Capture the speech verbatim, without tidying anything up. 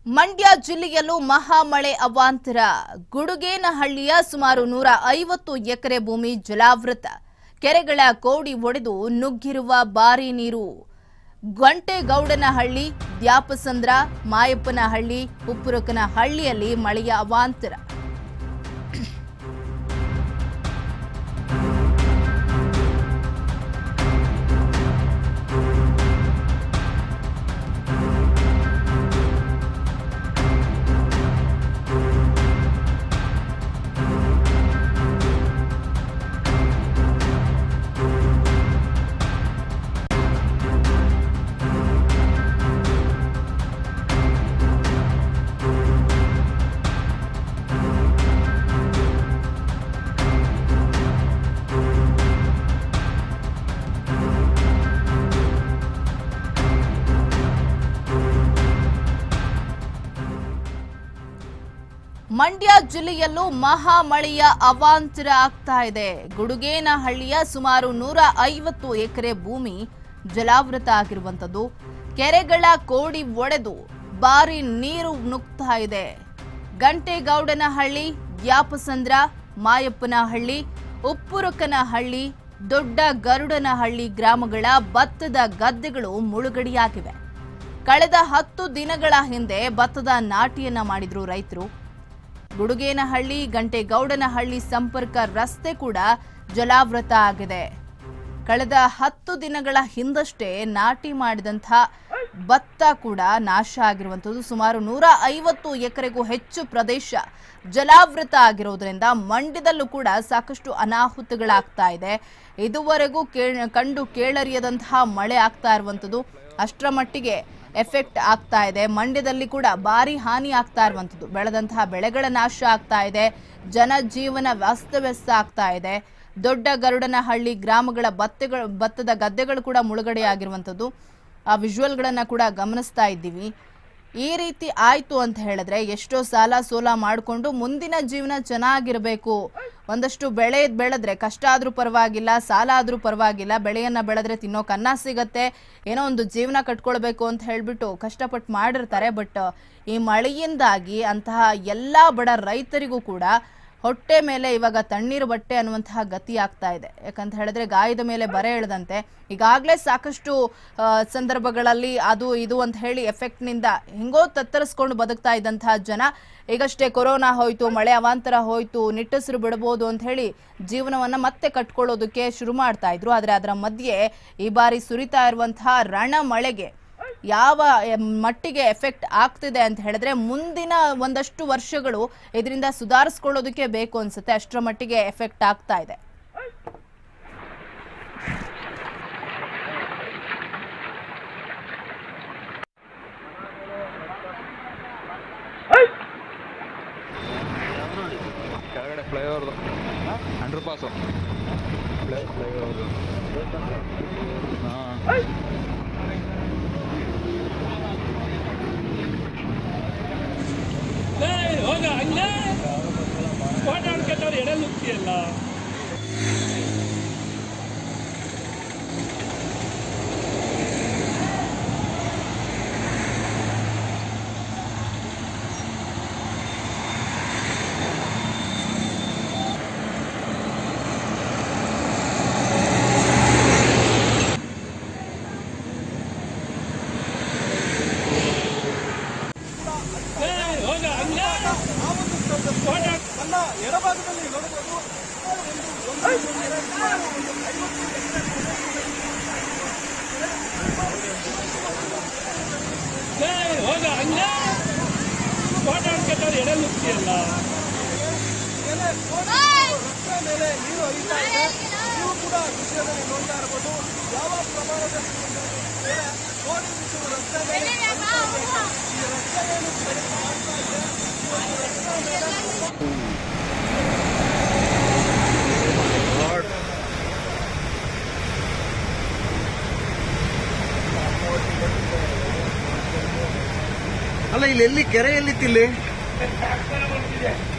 ಮಂಡ್ಯ ಜಿಲ್ಲೆಯಲ್ಲೂ ಮಹಾಮಳೆ ಅವಾಂತರ. ಗುಡುಗೇನಹಳ್ಳಿಯ ಸುಮಾರು ನೂರ ಐವತ್ತು ಎಕರೆ ಭೂಮಿ ಜಲಾವೃತ. ಕೆರೆಗಳ ಕೋಡಿ ಒಡೆದು ನುಗ್ಗಿರುವ ಭಾರೀ ನೀರು. ಗಂಟೆಗೌಡನಹಳ್ಳಿ, ದ್ಯಾಪಸಂದ್ರ, ಮಾಯಪ್ಪನಹಳ್ಳಿ, ಉಪ್ಪುರಕನಹಳ್ಳಿಯಲ್ಲಿ ಮಳೆಯ ಅವಾಂತರ. ಮಂಡ್ಯ ಜಿಲ್ಲೆಯಲ್ಲೂ ಮಹಾಮಳೆಯ ಅವಾಂತರ ಆಗ್ತಾ ಇದೆ. ಗುಡುಗೇನಹಳ್ಳಿಯ ಸುಮಾರು ನೂರ ಐವತ್ತು ಎಕರೆ ಭೂಮಿ ಜಲಾವೃತ ಆಗಿರುವಂತದ್ದು. ಕೆರೆಗಳ ಕೋಡಿ ಒಡೆದು ಭಾರಿ ನೀರು ನುಗ್ತಾ ಇದೆ. ಗಂಟೆಗೌಡನಹಳ್ಳಿ, ದ್ಯಾಪಸಂದ್ರ, ಮಾಯಪ್ಪನಹಳ್ಳಿ, ಉಪ್ಪುರಕನಹಳ್ಳಿ, ದೊಡ್ಡ ಗರುಡನಹಳ್ಳಿ ಗ್ರಾಮಗಳ ಭತ್ತದ ಗದ್ದೆಗಳು ಮುಳುಗಡೆಯಾಗಿವೆ. ಕಳೆದ ಹತ್ತು ದಿನಗಳ ಹಿಂದೆ ಭತ್ತದ ನಾಟಿಯನ್ನ ಮಾಡಿದ್ರು ರೈತರು. ಗುಡುಗೇನಹಳ್ಳಿ, ಗಂಟೆಗೌಡನಹಳ್ಳಿ ಸಂಪರ್ಕ ರಸ್ತೆ ಕೂಡ ಜಲಾವೃತ ಆಗಿದೆ. ಕಳೆದ ಹತ್ತು ದಿನಗಳ ಹಿಂದಷ್ಟೇ ನಾಟಿ ಮಾಡಿದಂಥ ಭತ್ತ ಕೂಡ ನಾಶ ಆಗಿರುವಂಥದ್ದು. ಸುಮಾರು ನೂರ ಐವತ್ತು ಎಕರೆಗೂ ಹೆಚ್ಚು ಪ್ರದೇಶ ಜಲಾವೃತ ಆಗಿರೋದ್ರಿಂದ ಮಂಡ್ಯದಲ್ಲೂ ಕೂಡ ಸಾಕಷ್ಟು ಅನಾಹುತಗಳಾಗ್ತಾ ಇದೆ. ಇದುವರೆಗೂ ಕಂಡು ಕೇಳರಿಯದಂತಹ ಮಳೆ ಆಗ್ತಾ ಇರುವಂಥದ್ದು. ಅಷ್ಟರ ಮಟ್ಟಿಗೆ ಎಫೆಕ್ಟ್ ಆಗ್ತಾ ಇದೆ. ಮಂಡ್ಯದಲ್ಲಿ ಕೂಡ ಭಾರಿ ಹಾನಿ ಆಗ್ತಾ ಇರುವಂಥದ್ದು. ಬೆಳೆದಂತಹ ಬೆಳೆಗಳ ನಾಶ ಆಗ್ತಾ ಇದೆ. ಜನಜೀವನ ಅಸ್ತವ್ಯಸ್ತ ಆಗ್ತಾ ಇದೆ. ದೊಡ್ಡ ಗರುಡನಹಳ್ಳಿ ಗ್ರಾಮಗಳ ಭತ್ತಗಳ ಭತ್ತದ ಗದ್ದೆಗಳು ಕೂಡ ಮುಳುಗಡೆಯಾಗಿರುವಂಥದ್ದು. ಆ ವಿಜುವಲ್ಗಳನ್ನ ಕೂಡ ಗಮನಿಸ್ತಾ ಇದ್ದೀವಿ. ಈ ರೀತಿ ಆಯ್ತು ಅಂತ ಹೇಳಿದ್ರೆ ಎಷ್ಟೋ ಸಾಲ ಸೋಲ ಮಾಡಿಕೊಂಡು ಮುಂದಿನ ಜೀವನ ಚೆನ್ನಾಗಿರಬೇಕು. ಒಂದಷ್ಟು ಬೆಳೆ ಬೆಳೆದ್ರೆ ಕಷ್ಟ ಆದ್ರೂ ಪರವಾಗಿಲ್ಲ, ಸಾಲ ಆದ್ರೂ ಪರವಾಗಿಲ್ಲ, ಬೆಳೆಯನ್ನ ಬೆಳೆದ್ರೆ ತಿನ್ನೋಕೆ ಅನ್ನ ಸಿಗತ್ತೆ, ಏನೋ ಒಂದು ಜೀವನ ಕಟ್ಕೊಳ್ಬೇಕು ಅಂತ ಹೇಳ್ಬಿಟ್ಟು ಕಷ್ಟಪಟ್ಟು ಮಾಡಿರ್ತಾರೆ. ಬಟ್ ಈ ಮಳೆಯಿಂದಾಗಿ ಅಂತಹ ಎಲ್ಲ ಬಡ ರೈತರಿಗೂ ಕೂಡ ಹೊಟ್ಟೆ ಮೇಲೆ ಇವಾಗ ತಣ್ಣೀರು ಬಟ್ಟೆ ಅನ್ನುವಂತಹ ಗತಿ ಆಗ್ತಾ ಇದೆ. ಯಾಕಂತ ಹೇಳಿದ್ರೆ ಗಾಯದ ಮೇಲೆ ಬರೆ ಎಳೆದಂತೆ ಈಗಾಗಲೇ ಸಾಕಷ್ಟು ಸಂದರ್ಭಗಳಲ್ಲಿ ಅದು ಇದು ಅಂತ ಹೇಳಿ ಎಫೆಕ್ಟ್ನಿಂದ ಹೆಂಗೋ ತತ್ತರಿಸ್ಕೊಂಡು ಬದುಕ್ತಾ ಇದ್ದಂತಹ ಜನ ಈಗಷ್ಟೇ ಕೊರೋನಾ ಹೋಯ್ತು, ಮಳೆ ಅವಾಂತರ ಹೋಯ್ತು, ನಿಟ್ಟುಸಿರು ಬಿಡಬಹುದು ಅಂತ ಹೇಳಿ ಜೀವನವನ್ನ ಮತ್ತೆ ಕಟ್ಕೊಳ್ಳೋದಕ್ಕೆ ಶುರು ಮಾಡ್ತಾ ಇದ್ರು. ಆದ್ರೆ ಅದರ ಮಧ್ಯೆ ಈ ಬಾರಿ ಸುರಿತಾ ಇರುವಂತಹ ರಣ ಮಳೆಗೆ ಯಾವ ಮಟ್ಟಿಗೆ ಎಫೆಕ್ಟ್ ಆಗ್ತಿದೆ ಅಂತ ಹೇಳಿದ್ರೆ ಮುಂದಿನ ಒಂದಷ್ಟು ವರ್ಷಗಳು ಇದರಿಂದ ಸುಧಾರಿಸ್ಕೊಳ್ಳೋದಕ್ಕೆ ಬೇಕು ಅನ್ಸುತ್ತೆ. ಅಷ್ಟರ ಮಟ್ಟಿಗೆ ಎಫೆಕ್ಟ್ ಆಗ್ತಾ ಇದೆ. ಕೆಳಗಡೆ ಫ್ಲೈಓವರ್ ಅಂಡರ್ ಪಾಸ್ ಹೋಗ ಹಂಗೆ ಓಡಾಡ್ಕೊಂಡವ್ರು ಎಡೆ ನುಗ್ತಿಯಲ್ಲ. ಎಡಭಾಗದಲ್ಲಿ ನೋಡಬಹುದು ಹೋಗ ಹಂಗೆ ಓಡಾಡ್ಕೊಂಡವ್ರು ಎಡೆ ನುಗ್ತಿಯಲ್ಲ. ರಸ್ತೆ ಮೇಲೆ ನೀರು ಹರಿತಾ ಇದೆ. ನೀವು ಕೂಡ ವಿಷಯದಲ್ಲಿ ನೋಡ್ತಾ ಇರಬಹುದು ಯಾವ ಪ್ರಮಾಣದಲ್ಲಿ ಕೋಡಿ ಬಿಟ್ಟು ರಸ್ತೆ ಮೇಲೆ ಈ ರಸ್ತೆ ಏನು ಮಾಡ್ತಾ ಇದೆ. ಅಲ್ಲ ಇಲ್ಲಿ ಎಲ್ಲಿ ಕೆರೆ ಎಲ್ಲಿತ್ತಿಲ್ಲಿ